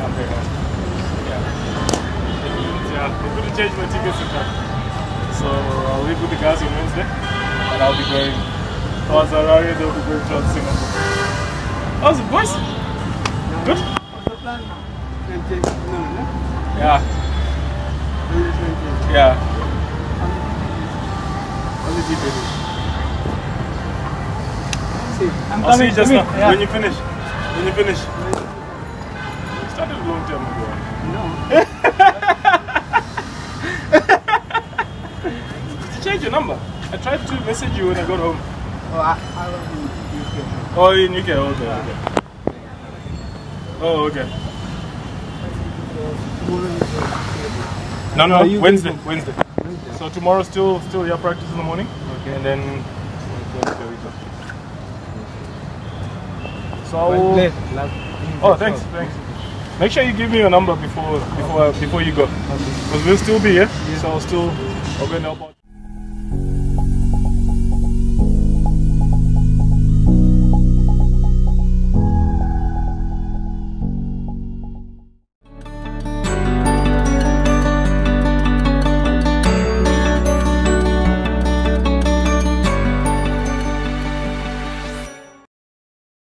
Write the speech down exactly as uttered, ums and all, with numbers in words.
very nice. Yeah. Yeah, I couldn't change my tickets in time. So I'll leave with the guys on Wednesday, and I'll be going towards Harare, they'll be going towards Singapore. How's it, boys? Good? What's the plan? No, no? Yeah. Yeah. Only G P. See, I'm I'll see coming you just to now. me. Yeah. When you finish. When you finish. You started a long time ago. No. Did you change your number? I tried to message you when I got home. Oh, I, I was in U K. Oh, in U K. Okay, okay. Oh, okay. No, no, you Wednesday, can- Wednesday. Wednesday. So tomorrow still, still your practice in the morning, Okay. and then Wednesday we go. So, Well played. Love. oh, thanks, thanks. Make sure you give me your number before, before, before you go, because we'll still be here. So I'll still, I'll go and help out.